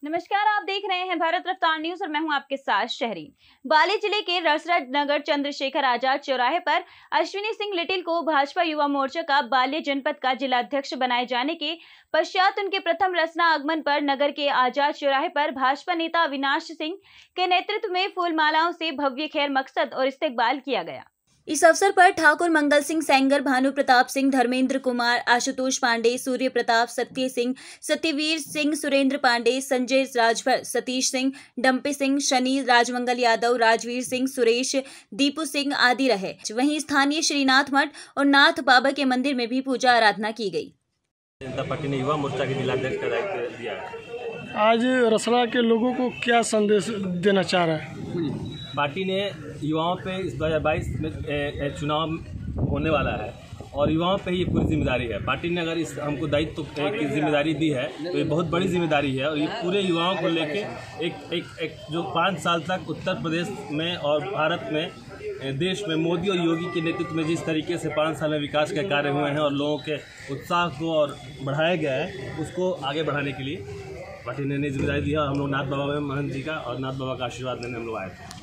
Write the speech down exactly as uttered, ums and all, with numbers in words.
नमस्कार, आप देख रहे हैं भारत रफ्तार न्यूज और मैं हूं आपके साथ शहरी। बाली जिले के रसरा नगर चंद्रशेखर आजाद चौराहे पर अश्विनी सिंह लिटिल को भाजपा युवा मोर्चा का बाल्य जनपद का जिलाध्यक्ष बनाए जाने के पश्चात उनके प्रथम रसना आगमन पर नगर के आजाद चौराहे पर भाजपा नेता अविनाश सिंह के नेतृत्व में फूलमालाओं से भव्य खैर मकसद और इस्तकबाल किया गया। इस अवसर पर ठाकुर मंगल सिंह सेंगर, भानु प्रताप सिंह, धर्मेंद्र कुमार, आशुतोष पांडे, सूर्य प्रताप, सत्य सिंह, सत्यवीर सिंह, सुरेंद्र पांडे, संजय राजभर, सतीश सिंह, डंपे सिंह, शनि, राजमंगल यादव, राजवीर सिंह, सुरेश, दीपू सिंह आदि रहे। वहीं स्थानीय श्रीनाथ मठ और नाथ बाबा के मंदिर में भी पूजा आराधना की गई। जनता पार्टी ने युवा मोर्चा के जिलाध्यक्ष का दायित्व दिया है। आज रसला के लोगों को क्या संदेश देना चाह रहा है? पार्टी ने युवाओं पे इस दो हज़ार बाईस में चुनाव होने वाला है और युवाओं पे ही ये पूरी जिम्मेदारी है। पार्टी ने अगर इस हमको दायित्व की जिम्मेदारी दी है तो ये बहुत बड़ी जिम्मेदारी है और ये पूरे युवाओं को लेके एक एक एक जो पाँच साल तक उत्तर प्रदेश में और भारत में देश में मोदी और योगी के नेतृत्व में जिस तरीके से पाँच साल में विकास के कार्य हुए हैं और लोगों के उत्साह को और बढ़ाया गया है, उसको आगे बढ़ाने के लिए पार्टी ने जिम्मेदारी दी है। और हम लोग नाथ बाबा में महंत जी का और नाथ बाबा का आशीर्वाद लेने हम लोग आए थे।